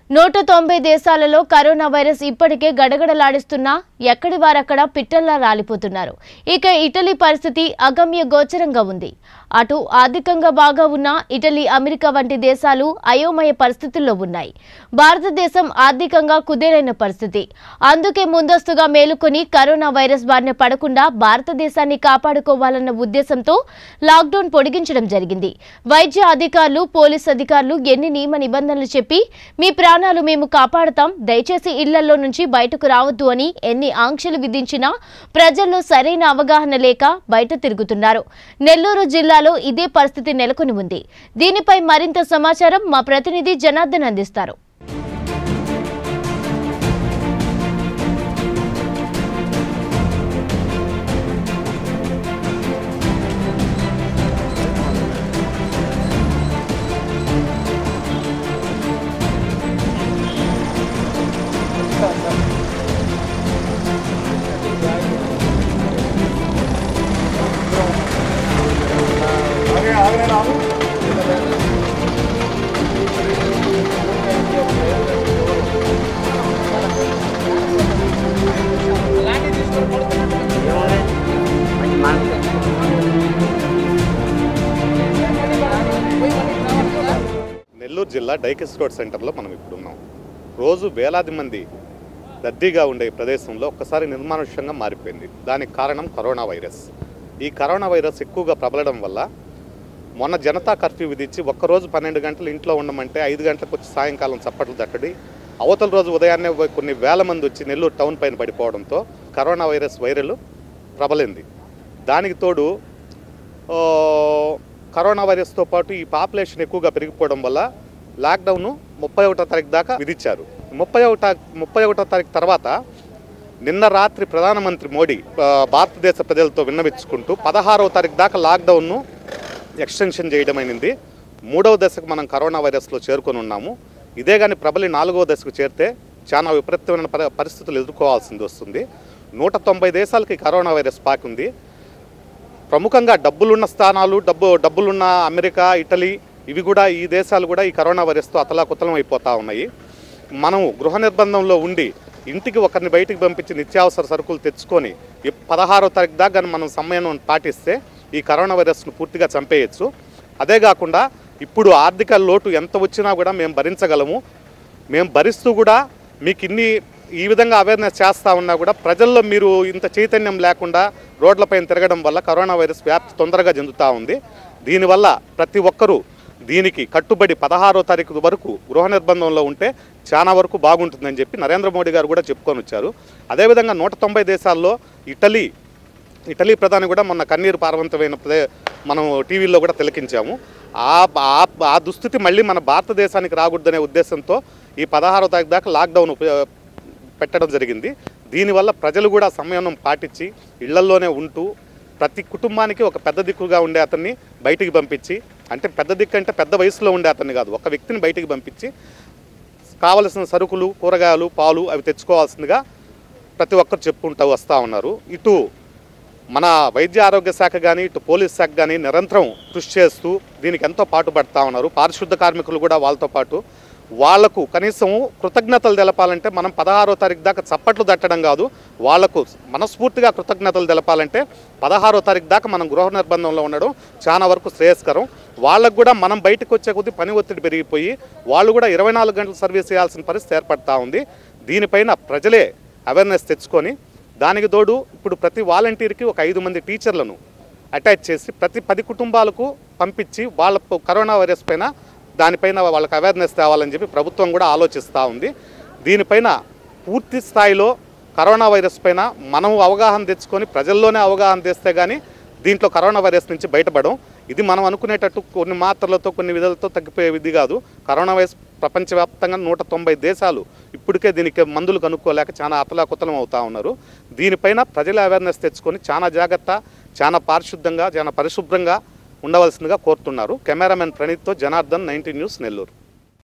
190 దేశాలలో corona virus ఇప్పటికే గడగడలాడిస్తున్నా ఎక్కడి వారక్కడ పిట్టల్లా రాలిపోతున్నారు. ఇక ఇటలీ పరిస్థితి అగమ్య గోచరంగా ఉంది. అటు ఆర్థికంగా బాగా ఉన్న ఇటలీ, అమెరికా వంటి దేశాలు అయోమయ పరిస్థితుల్లో ఉన్నాయి. భారతదేశం ఆర్థికంగా కుదేలైన పరిస్థితి. అందుకే ముందస్తుగా మేలుకొని కరోనా వైరస్ బారిన పడకుండా భారతదేశాన్ని కాపాడుకోవాలన్న ఉద్దేశంతో లాక్డౌన్ పొడిగించడం జరిగింది. వైద్య అధికారులు, పోలీస్ అధికారులు ఎన్ని నియమ నిబంధనలు చెప్పి మీ ప్రాణాలు మేము కాపాడతాం, దయచేసి ఇళ్లలో నుంచి బయటకు రావద్దు అని ఎన్ని ఆంక్షలు విధించినా ప్రజల్లో సరైన అవగాహన లేక బయట తిరుగుతున్నారు. నెల్లూరు జిల్లాలో ఇదే పరిస్థితి నెలకొని ఉంది. దీనిపై మరింత సమాచారం మా ప్రతినిధి జనార్దన్ అందిస్తారు. నెల్లూరు జిల్లా డైకిస్ రోడ్ సెంటర్లో మనం ఇప్పుడు ఉన్నాం. రోజు వేలాది మంది రద్దీగా ఉండే ప్రదేశంలో ఒక్కసారి నిర్మానుష్యంగా మారిపోయింది. దానికి కారణం కరోనా వైరస్. ఈ కరోనా వైరస్ ఎక్కువగా ప్రబలడం వల్ల మొన్న జనతా కర్ఫ్యూ విధించి ఒక్కరోజు 12 గంటలు ఇంట్లో ఉండమంటే 5 గంటలకు వచ్చి సాయంకాలం చప్పట్లు తట్టడి, అవతల రోజు ఉదయాన్నే కొన్ని వేల మంది వచ్చి నెల్లూరు టౌన్ పైన పడిపోవడంతో కరోనా వైరల్ ప్రబలింది. దానికి తోడు కరోనా వైరస్తో పాటు ఈ పాపులేషన్ ఎక్కువగా పెరిగిపోవడం వల్ల లాక్డౌన్ 31వ తారీఖు దాకా విధించారు. 31వ తారీఖు తర్వాత నిన్న రాత్రి ప్రధానమంత్రి మోడీ భారతదేశ ప్రజలతో విన్నవించుకుంటూ 16వ తారీఖు దాకా లాక్డౌన్ను ఎక్స్టెన్షన్ చేయడమైంది. 3వ దశకు మనం కరోనా వైరస్లో చేరుకొని ఉన్నాము. ఇదే కానీ ప్రబలి 4వ దశకు చేరితే చాలా విపరీతమైన పరిస్థితులు ఎదుర్కోవాల్సింది వస్తుంది. 190 దేశాలకి కరోనా వైరస్ పాకింది. ప్రముఖంగా డబ్బులున్న స్థానాలు, డబ్బులున్న అమెరికా, ఇటలీ, ఈ దేశాలు కూడా ఈ కరోనా వైరస్తో అతలాకుతలం అయిపోతూ ఉన్నాయి. మనం గృహ నిర్బంధంలో ఉండి ఇంటికి ఒకరిని బయటికి పంపించి నిత్యావసర సరుకులు తెచ్చుకొని 16వ తారీఖు దాకా మనం సమయం పాటిస్తే ఈ కరోనా వైరస్ను పూర్తిగా చంపేయచ్చు. అదే కాకుండా ఇప్పుడు ఆర్థిక లోటు ఎంత వచ్చినా కూడా మేము భరించగలము. మేము భరిస్తూ కూడా మీకు ఈ విధంగా అవేర్నెస్ చేస్తూ ఉన్నా కూడా ప్రజల్లో మీరు ఇంత చైతన్యం లేకుండా రోడ్లపైన తిరగడం వల్ల కరోనా వైరస్ వ్యాప్తి తొందరగా చెందుతూ ఉంది. దీనివల్ల ప్రతి ఒక్కరూ దీనికి కట్టుబడి 16వ తారీఖు వరకు గృహ నిర్బంధంలో ఉంటే చాలా వరకు బాగుంటుందని చెప్పి నరేంద్ర మోడీ గారు కూడా చెప్పుకొని వచ్చారు. అదేవిధంగా 190 దేశాల్లో ఇటలీ ప్రధాని కూడా మొన్న కన్నీరు పార్వంతమైన మనం టీవీలో కూడా తిలకించాము. ఆ దుస్థితి మళ్ళీ మన భారతదేశానికి రాకూడదనే ఉద్దేశంతో ఈ 16వ తారీఖు దాకా లాక్డౌన్ పెట్టడం జరిగింది. దీనివల్ల ప్రజలు కూడా సంయమనం పాటించి ఇళ్లలోనే ఉంటూ ప్రతి కుటుంబానికి ఒక పెద్ద దిక్కుగా ఉండే అతన్ని బయటికి పంపించి, అంటే పెద్ద దిక్కు అంటే పెద్ద వయసులో ఉండే అతన్ని కాదు, ఒక వ్యక్తిని బయటికి పంపించి కావలసిన సరుకులు, కూరగాయలు, పాలు అవి తెచ్చుకోవాల్సిందిగా ప్రతి ఒక్కరు చెప్పుకుంటూ వస్తూ ఉన్నారు. ఇటు మన వైద్య ఆరోగ్య శాఖ కానీ, ఇటు పోలీస్ శాఖ కానీ నిరంతరం కృషి చేస్తూ దీనికి ఎంతో పాటుపడుతూ ఉన్నారు. పారిశుద్ధ కార్మికులు కూడా వాళ్ళతో పాటు వాళ్లకు కనీసం కృతజ్ఞతలు తెలపాలంటే మనం 16వ తారీఖు దాకా చప్పట్లు తట్టడం కాదు, వాళ్లకు మనస్ఫూర్తిగా కృతజ్ఞతలు తెలపాలంటే 16వ తారీఖు దాకా మనం గృహ నిర్బంధంలో ఉండడం చాలా వరకు శ్రేయస్కరం. వాళ్ళకు కూడా మనం బయటకు వచ్చే కొద్దీ పని ఒత్తిడి పెరిగిపోయి వాళ్ళు కూడా 24 గంటలు సర్వీస్ చేయాల్సిన పరిస్థితి ఏర్పడతా ఉంది. దీనిపైన ప్రజలే అవేర్నెస్ తెచ్చుకొని దానికి తోడు ఇప్పుడు ప్రతి వాలంటీర్కి ఒక 5 మంది టీచర్లను అటాచ్ చేసి ప్రతి 10 కుటుంబాలకు పంపించి వాళ్ళ కరోనా వైరస్ పైన దానిపైన వాళ్ళకి అవేర్నెస్ తేవాలని చెప్పి ప్రభుత్వం కూడా ఆలోచిస్తూ ఉంది. దీనిపైన పూర్తి స్థాయిలో కరోనా వైరస్ పైన మనం అవగాహన తెచ్చుకొని ప్రజల్లోనే అవగాహన తెస్తే కానీ దీంట్లో కరోనా వైరస్ నుంచి బయటపడం. ఇది మనం అనుకునేటట్టు కొన్ని మాత్రలతో, కొన్ని విధాలతో తగ్గిపోయే విధి కాదు. కరోనా వైరస్ ప్రపంచవ్యాప్తంగా 190 దేశాలు ఇప్పటికే దీనికి మందులు కనుక్కోలేక చాలా అతలాకుతలం అవుతూ ఉన్నారు. దీనిపైన ప్రజల అవేర్నెస్ తెచ్చుకొని చాలా జాగ్రత్త, చాలా పారిశుద్ధంగా, చాలా పరిశుభ్రంగా ఉండవలసిందిగా కోరుతున్నారు. కెమెరామెన్ ప్రణీత్తో జనార్దన్, 19 న్యూస్, నెల్లూరు.